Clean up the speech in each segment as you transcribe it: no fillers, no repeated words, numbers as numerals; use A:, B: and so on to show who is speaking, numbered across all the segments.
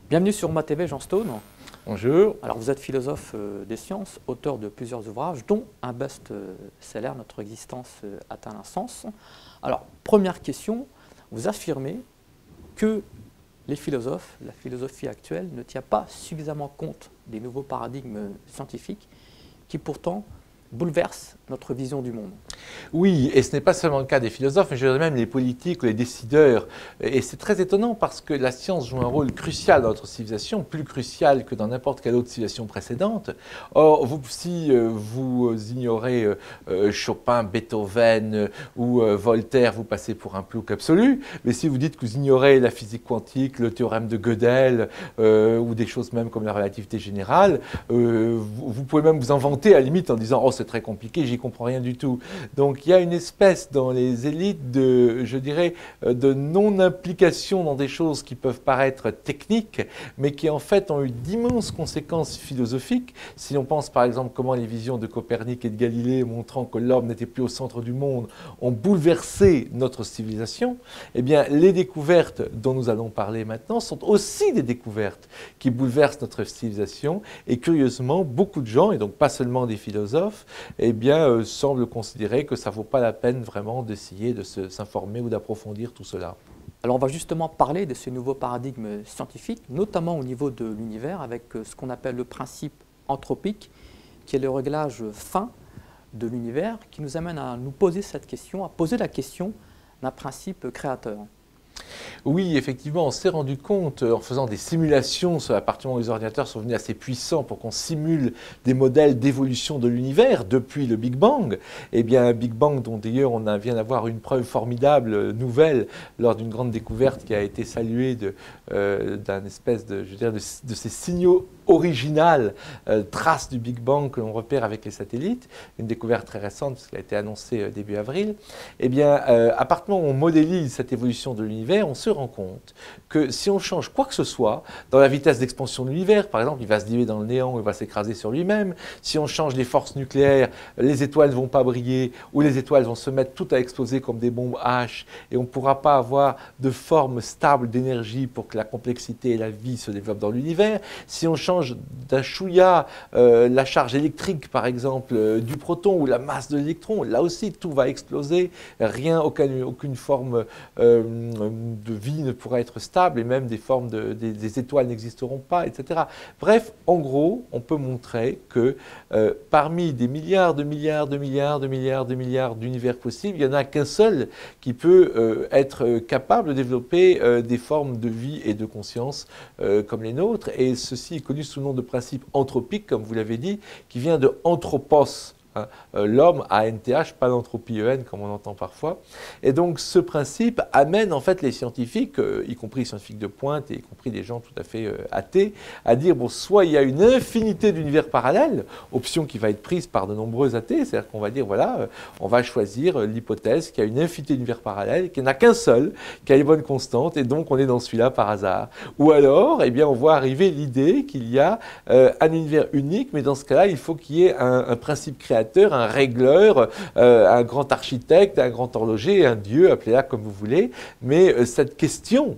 A: Bienvenue sur Ma TV, Jean Stone.
B: Bonjour.
A: Alors vous êtes philosophe des sciences, auteur de plusieurs ouvrages, dont un best-seller, Notre existence atteint un sens. Alors, première question, vous affirmez que les philosophes, la philosophie actuelle, ne tient pas suffisamment compte des nouveaux paradigmes scientifiques qui pourtant bouleversent notre vision du monde.
B: Oui, et ce n'est pas seulement le cas des philosophes, mais je dirais même les politiques ou les décideurs. Et c'est très étonnant parce que la science joue un rôle crucial dans notre civilisation, plus crucial que dans n'importe quelle autre civilisation précédente. Or, si vous ignorez Chopin, Beethoven ou Voltaire, vous passez pour un plouc absolu. Mais si vous dites que vous ignorez la physique quantique, le théorème de Gödel ou des choses même comme la relativité générale, vous pouvez même vous inventer à la limite en disant « Oh, c'est très compliqué, j'y comprends rien du tout ». Donc il y a une espèce dans les élites de, je dirais, de non-implication dans des choses qui peuvent paraître techniques, mais qui en fait ont eu d'immenses conséquences philosophiques. Si on pense par exemple comment les visions de Copernic et de Galilée montrant que l'homme n'était plus au centre du monde ont bouleversé notre civilisation, eh bien les découvertes dont nous allons parler maintenant sont aussi des découvertes qui bouleversent notre civilisation et curieusement beaucoup de gens, et donc pas seulement des philosophes, eh bien semblent considérer que ça ne vaut pas la peine vraiment d'essayer de s'informer ou d'approfondir tout cela.
A: Alors on va justement parler de ces nouveaux paradigmes scientifiques, notamment au niveau de l'univers, avec ce qu'on appelle le principe anthropique, qui est le réglage fin de l'univers, qui nous amène à nous poser cette question, à poser la question d'un principe créateur.
B: Oui, effectivement, on s'est rendu compte en faisant des simulations à partir du moment où les ordinateurs sont venus assez puissants pour qu'on simule des modèles d'évolution de l'univers depuis le Big Bang. Eh bien, un Big Bang dont d'ailleurs on vient d'avoir une preuve formidable, nouvelle, lors d'une grande découverte qui a été saluée d'un espèce de, je veux dire, de ces signaux originales, traces du Big Bang que l'on repère avec les satellites, une découverte très récente parce qu'elle a été annoncée début avril. Eh bien, à partir du moment où on modélise cette évolution de l'univers, on se rend compte que si on change quoi que ce soit dans la vitesse d'expansion de l'univers, par exemple, il va se diluer dans le néant, il va s'écraser sur lui-même. Si on change les forces nucléaires, les étoiles ne vont pas briller ou les étoiles vont se mettre toutes à exploser comme des bombes H et on ne pourra pas avoir de forme stable d'énergie pour que la complexité et la vie se développent dans l'univers. Si on change d'un chouïa la charge électrique, par exemple, du proton ou la masse de l'électron, là aussi tout va exploser, aucune forme de vie ne pourra être stable et même des formes des étoiles n'existeront pas, etc. Bref, en gros, on peut montrer que parmi des milliards d'univers possibles, il n'y en a qu'un seul qui peut être capable de développer des formes de vie et de conscience comme les nôtres. Et ceci est connu sous le nom de principe anthropique, comme vous l'avez dit, qui vient de anthropos. L'homme, A-N-T-H, pas l'entropie E-N comme on entend parfois. Et donc ce principe amène en fait les scientifiques, y compris les scientifiques de pointe et y compris des gens tout à fait athées, à dire bon, soit il y a une infinité d'univers parallèles, option qui va être prise par de nombreux athées, c'est-à-dire qu'on va dire voilà, on va choisir l'hypothèse qu'il y a une infinité d'univers parallèles, qu'il n'y en a qu'un seul, qui a les bonnes constantes, et donc on est dans celui-là par hasard. Ou alors, eh bien, on voit arriver l'idée qu'il y a un univers unique, mais dans ce cas-là, il faut qu'il y ait un principe créateur, un régleur, un grand architecte, un grand horloger, un dieu, appelez-la comme vous voulez. Mais cette question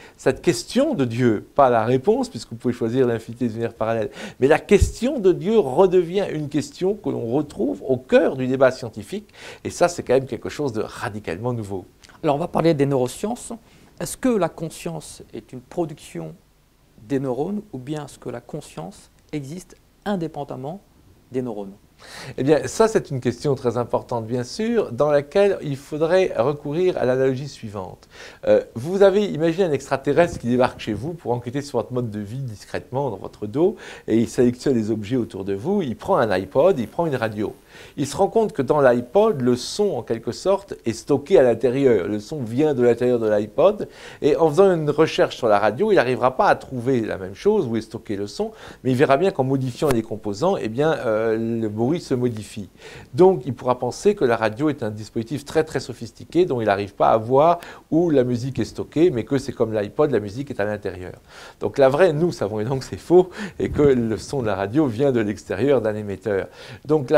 B: de Dieu, pas la réponse, puisque vous pouvez choisir l'infinité d'univers parallèles, mais la question de Dieu redevient une question que l'on retrouve au cœur du débat scientifique. Et ça, c'est quand même quelque chose de radicalement nouveau.
A: Alors, on va parler des neurosciences. Est-ce que la conscience est une production des neurones ou bien est-ce que la conscience existe indépendamment des neurones ?
B: Eh bien, ça, c'est une question très importante, bien sûr, dans laquelle il faudrait recourir à l'analogie suivante. Vous avez imaginé un extraterrestre qui débarque chez vous pour enquêter sur votre mode de vie discrètement dans votre dos, et il sélectionne les objets autour de vous, il prend un iPod, il prend une radio. Il se rend compte que dans l'iPod, le son, en quelque sorte, est stocké à l'intérieur. Le son vient de l'intérieur de l'iPod, et en faisant une recherche sur la radio, il n'arrivera pas à trouver la même chose, où est stocké le son, mais il verra bien qu'en modifiant les composants, eh bien, le bruit se modifie. Donc, il pourra penser que la radio est un dispositif très très sophistiqué dont il n'arrive pas à voir où la musique est stockée, mais que c'est comme l'iPod, la musique est à l'intérieur. Donc, la vraie, nous savons donc que c'est faux et que le son de la radio vient de l'extérieur d'un émetteur. Donc, la vraie question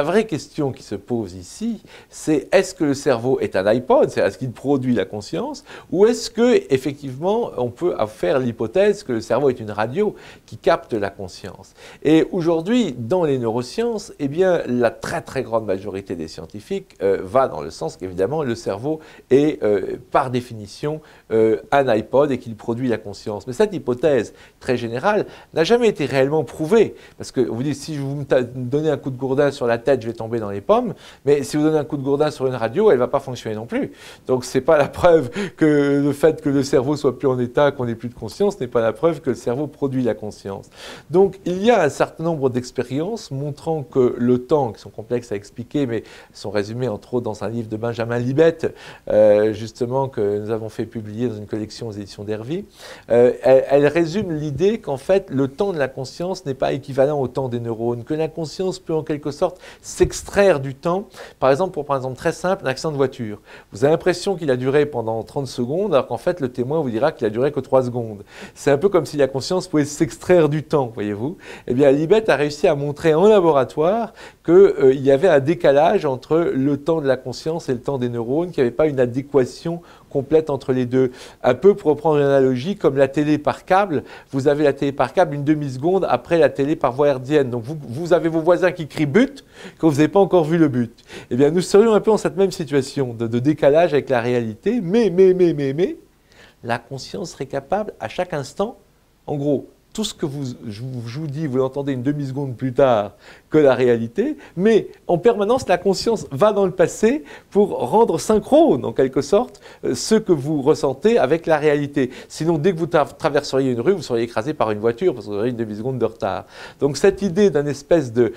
B: question qui se pose ici, c'est est-ce que le cerveau est un iPod, c'est-à-dire est-ce qu'il produit la conscience, ou est-ce que effectivement on peut faire l'hypothèse que le cerveau est une radio qui capte la conscience. Et aujourd'hui, dans les neurosciences, eh bien, la très très grande majorité des scientifiques va dans le sens qu'évidemment le cerveau est par définition un iPod et qu'il produit la conscience. Mais cette hypothèse très générale n'a jamais été réellement prouvée, parce que vous dites si vous me donnez un coup de gourdin sur la tête, je vais tomber dans les pommes, mais si vous donnez un coup de gourdin sur une radio, elle ne va pas fonctionner non plus. Donc ce n'est pas la preuve que le fait que le cerveau soit plus en état, qu'on n'ait plus de conscience, n'est pas la preuve que le cerveau produit la conscience. Donc il y a un certain nombre d'expériences montrant que le temps, qui sont complexes à expliquer, mais sont résumées entre autres dans un livre de Benjamin Libet, justement que nous avons fait publier dans une collection aux éditions d'Hervy, elle résume l'idée qu'en fait le temps de la conscience n'est pas équivalent au temps des neurones, que la conscience peut en quelque sorte s'extraire du temps. Par exemple, pour prendre un exemple très simple, un accident de voiture. Vous avez l'impression qu'il a duré pendant 30 secondes, alors qu'en fait le témoin vous dira qu'il a duré que 3 secondes. C'est un peu comme si la conscience pouvait s'extraire du temps, voyez-vous. Eh bien, Libet a réussi à montrer en laboratoire qu'il y avait un décalage entre le temps de la conscience et le temps des neurones, qu'il n'y avait pas une adéquation complète entre les deux. Un peu pour reprendre une analogie, comme la télé par câble, vous avez la télé par câble une demi-seconde après la télé par voie hertzienne. Donc vous avez vos voisins qui crient but quand vous n'avez pas encore vu le but. Eh bien, nous serions un peu dans cette même situation de décalage avec la réalité, mais, la conscience serait capable à chaque instant, en gros, tout ce que je vous dis, vous l'entendez une demi-seconde plus tard que la réalité, mais en permanence, la conscience va dans le passé pour rendre synchrone, en quelque sorte, ce que vous ressentez avec la réalité. Sinon, dès que vous traverseriez une rue, vous seriez écrasé par une voiture, parce que vous auriez une demi-seconde de retard. Donc cette idée d'une espèce de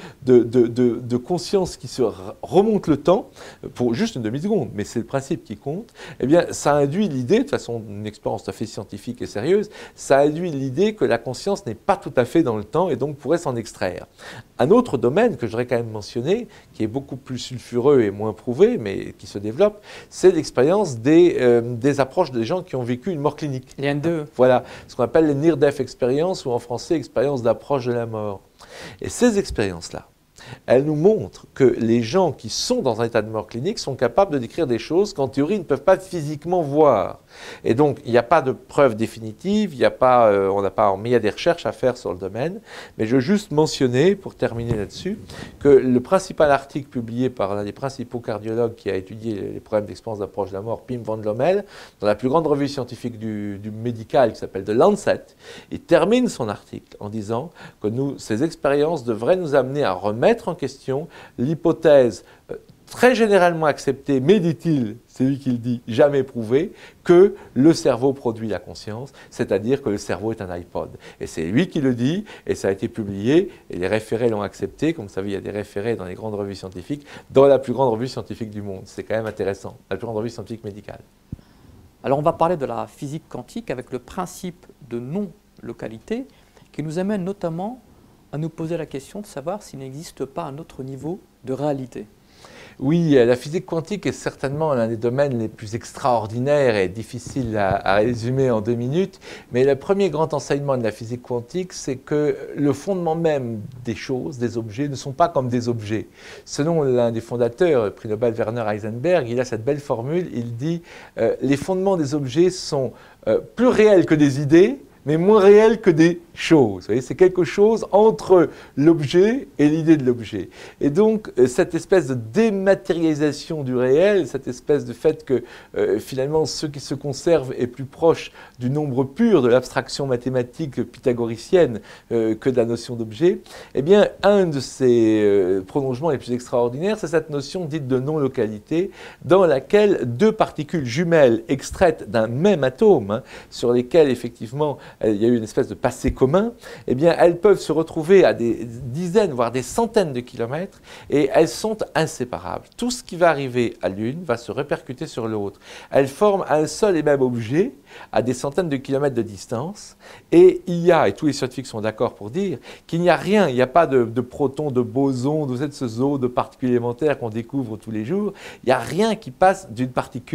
B: conscience qui se remonte le temps, pour juste une demi-seconde, mais c'est le principe qui compte, eh bien, ça induit l'idée, de façon une expérience tout à fait scientifique et sérieuse, ça induit l'idée que la conscience n'est pas tout à fait dans le temps et donc pourrait s'en extraire. Un autre domaine que je voudrais quand même mentionner, qui est beaucoup plus sulfureux et moins prouvé, mais qui se développe, c'est l'expérience des approches des gens qui ont vécu une mort clinique.
A: Les N2.
B: Voilà, ce qu'on appelle les near-death experiences, ou en français, expérience d'approche de la mort. Et ces expériences-là, elles nous montrent que les gens qui sont dans un état de mort clinique sont capables de décrire des choses qu'en théorie ils ne peuvent pas physiquement voir. Et donc il n'y a pas de preuve définitive, il n'y a pas, mais il y a des recherches à faire sur le domaine. Mais je veux juste mentionner, pour terminer là-dessus, que le principal article publié par l'un des principaux cardiologues qui a étudié les problèmes d'expérience d'approche de la mort, Pim van Lommel, dans la plus grande revue scientifique du médical qui s'appelle The Lancet, il termine son article en disant que ces expériences devraient nous amener à remettre en question l'hypothèse très généralement acceptée, mais dit-il, c'est lui qui le dit, jamais prouvée, que le cerveau produit la conscience, c'est-à-dire que le cerveau est un iPod. Et c'est lui qui le dit, et ça a été publié, et les référés l'ont accepté. Comme vous savez, il y a des référés dans les grandes revues scientifiques, dans la plus grande revue scientifique du monde. C'est quand même intéressant, la plus grande revue scientifique médicale.
A: Alors on va parler de la physique quantique avec le principe de non-localité, qui nous amène notamment à nous poser la question de savoir s'il n'existe pas un autre niveau de réalité.
B: Oui, la physique quantique est certainement l'un des domaines les plus extraordinaires et difficiles à résumer en 2 minutes, mais le premier grand enseignement de la physique quantique, c'est que le fondement même des choses, des objets, ne sont pas comme des objets. Selon l'un des fondateurs, le prix Nobel Werner Heisenberg, il a cette belle formule, il dit « Les fondements des objets sont plus réels que des idées, mais moins réel que des choses. Vous voyez, c'est quelque chose entre l'objet et l'idée de l'objet. Et donc, cette espèce de dématérialisation du réel, cette espèce de fait que finalement, ce qui se conserve est plus proche du nombre pur, de l'abstraction mathématique pythagoricienne que de la notion d'objet, eh bien, un de ces prolongements les plus extraordinaires, c'est cette notion dite de non-localité, dans laquelle 2 particules jumelles extraites d'un même atome, sur lesquelles, effectivement, il y a eu une espèce de passé commun, eh bien, elles peuvent se retrouver à des dizaines, voire des centaines de kilomètres, et elles sont inséparables. Tout ce qui va arriver à l'une va se répercuter sur l'autre. Elles forment un seul et même objet à des centaines de kilomètres de distance, et il y a, et tous les scientifiques sont d'accord pour dire, qu'il n'y a rien, il n'y a pas de protons, de bosons, de ce zoo de particules élémentaires qu'on découvre tous les jours, il n'y a rien qui passe d'une particule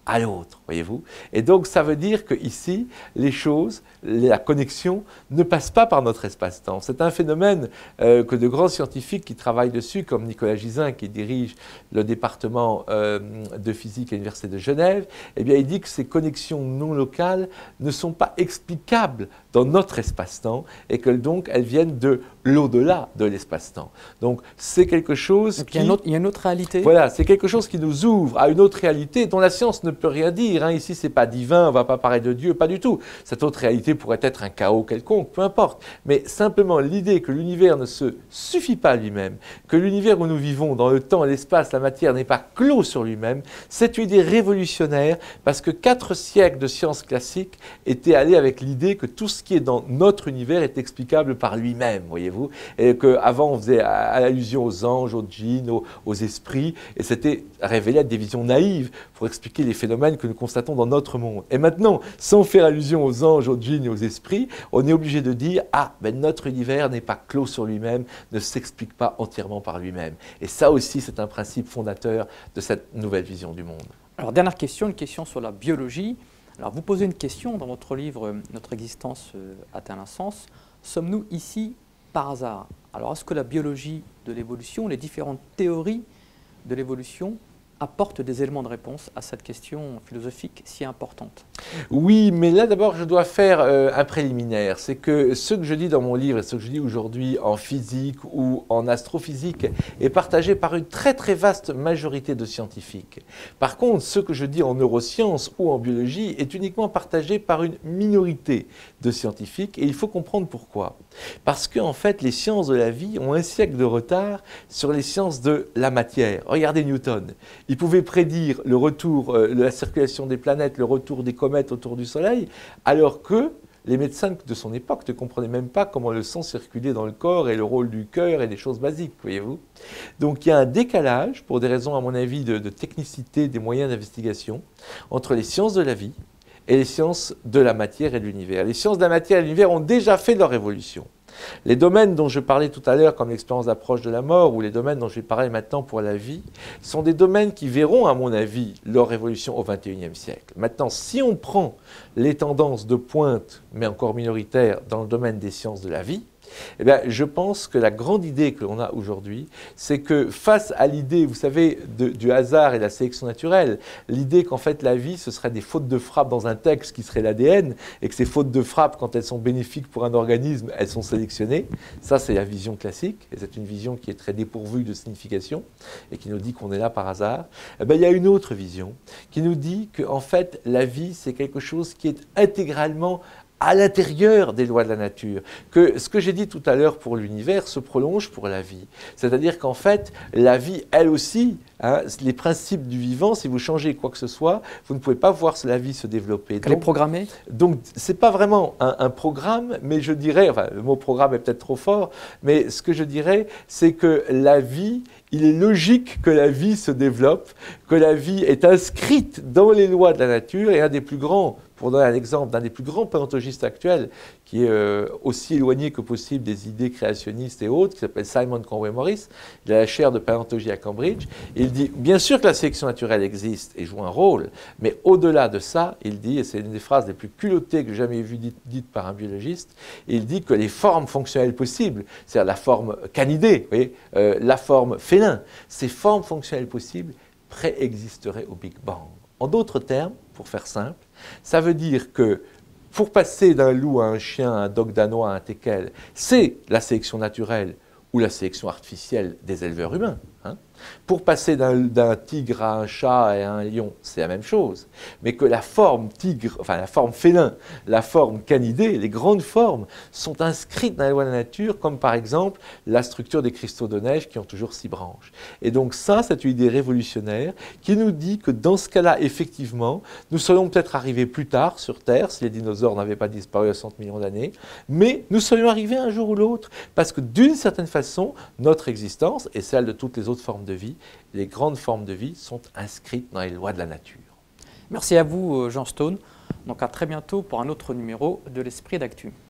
B: à l'autre, voyez-vous. Et donc, ça veut dire qu'ici, les choses, la connexion ne passe pas par notre espace-temps. C'est un phénomène que de grands scientifiques qui travaillent dessus, comme Nicolas Gisin, qui dirige le département de physique à l'Université de Genève, eh bien, il dit que ces connexions non locales ne sont pas explicables dans notre espace-temps et que donc elles viennent de l'au-delà de l'espace-temps. Donc, c'est quelque chose qui...
A: Il y a une autre réalité.
B: Voilà, c'est quelque chose qui nous ouvre à une autre réalité dont la science ne peut rien dire. Hein. Ici, ce n'est pas divin, on ne va pas parler de Dieu, pas du tout. Cette autre réalité pourrait être un chaos quelconque, peu importe. Mais simplement l'idée que l'univers ne se suffit pas à lui-même, que l'univers où nous vivons, dans le temps, l'espace, la matière, n'est pas clos sur lui-même, c'est une idée révolutionnaire parce que 4 siècles de sciences classiques étaient allés avec l'idée que tout ce qui est dans notre univers est explicable par lui-même, voyez-vous. Et qu'avant, on faisait allusion aux anges, aux djinns, aux esprits, et c'était révélé être des visions naïves pour expliquer les phénomènes que nous constatons dans notre monde. Et maintenant, sans faire allusion aux anges, aux djinns et aux esprits, on est obligé de dire « Ah, ben notre univers n'est pas clos sur lui-même, ne s'explique pas entièrement par lui-même. » Et ça aussi, c'est un principe fondateur de cette nouvelle vision du monde.
A: Alors, dernière question, une question sur la biologie. Alors, vous posez une question dans votre livre « Notre existence atteint un sens ». Sommes-nous ici par hasard? Alors, est-ce que la biologie de l'évolution, les différentes théories de l'évolution apportent des éléments de réponse à cette question philosophique si importante?
B: Oui, mais là d'abord je dois faire un préliminaire. C'est que ce que je dis dans mon livre et ce que je dis aujourd'hui en physique ou en astrophysique est partagé par une très très vaste majorité de scientifiques. Par contre, ce que je dis en neurosciences ou en biologie est uniquement partagé par une minorité de scientifiques et il faut comprendre pourquoi. Parce qu'en fait, les sciences de la vie ont un siècle de retard sur les sciences de la matière. Regardez Newton. Il pouvait prédire le retour de la circulation des planètes, le retour des comètes autour du Soleil, alors que les médecins de son époque ne comprenaient même pas comment le sang circulait dans le corps et le rôle du cœur et des choses basiques, voyez-vous. Donc il y a un décalage, pour des raisons à mon avis de technicité des moyens d'investigation, entre les sciences de la vie et les sciences de la matière et de l'univers. Les sciences de la matière et de l'univers ont déjà fait leur évolution. Les domaines dont je parlais tout à l'heure, comme l'expérience d'approche de la mort, ou les domaines dont je vais parler maintenant pour la vie, sont des domaines qui verront, à mon avis, leur évolution au XXIe siècle. Maintenant, si on prend les tendances de pointe, mais encore minoritaires, dans le domaine des sciences de la vie, eh bien, je pense que la grande idée que l'on a aujourd'hui, c'est que face à l'idée, vous savez, du hasard et de la sélection naturelle, l'idée qu'en fait la vie, ce serait des fautes de frappe dans un texte qui serait l'ADN, et que ces fautes de frappe, quand elles sont bénéfiques pour un organisme, elles sont sélectionnées. Ça, c'est la vision classique, et c'est une vision qui est très dépourvue de signification, et qui nous dit qu'on est là par hasard. Eh bien, il y a une autre vision qui nous dit qu'en fait, la vie, c'est quelque chose qui est intégralement à l'intérieur des lois de la nature, que ce que j'ai dit tout à l'heure pour l'univers se prolonge pour la vie. C'est-à-dire qu'en fait, la vie, elle aussi, hein, les principes du vivant, si vous changez quoi que ce soit, vous ne pouvez pas voir la vie se développer.
A: Elle est programmée?
B: Donc, ce n'est pas vraiment un programme, mais je dirais, enfin, le mot programme est peut-être trop fort, mais ce que je dirais, c'est que la vie, il est logique que la vie se développe, que la vie est inscrite dans les lois de la nature, et un des plus grands, pour donner un exemple, d'un des plus grands paléontologistes actuels, qui est aussi éloigné que possible des idées créationnistes et autres, qui s'appelle Simon Conway Morris. Il a la chaire de paléontologie à Cambridge. Et il dit, bien sûr que la sélection naturelle existe et joue un rôle, mais au-delà de ça, il dit, et c'est une des phrases les plus culottées que j'ai jamais vues dites par un biologiste, il dit que les formes fonctionnelles possibles, c'est-à-dire la forme canidée, vous voyez, la forme félin, ces formes fonctionnelles possibles préexisteraient au Big Bang. En d'autres termes, pour faire simple, ça veut dire que pour passer d'un loup à un chien, à un dogue danois, à un teckel, c'est la sélection naturelle ou la sélection artificielle des éleveurs humains. Hein. Pour passer d'un tigre à un chat et à un lion, c'est la même chose. Mais que la forme tigre, enfin la forme félin, la forme canidée, les grandes formes sont inscrites dans les lois de la nature, comme par exemple la structure des cristaux de neige qui ont toujours 6 branches. Et donc ça, c'est une idée révolutionnaire qui nous dit que dans ce cas-là, effectivement, nous serions peut-être arrivés plus tard sur Terre, si les dinosaures n'avaient pas disparu à 100 millions d'années, mais nous serions arrivés un jour ou l'autre, parce que d'une certaine façon, notre existence et celle de toutes les autres formes de vie, les grandes formes de vie sont inscrites dans les lois de la nature.
A: Merci à vous, Jean Stone. Donc à très bientôt pour un autre numéro de l'Esprit d'Actu.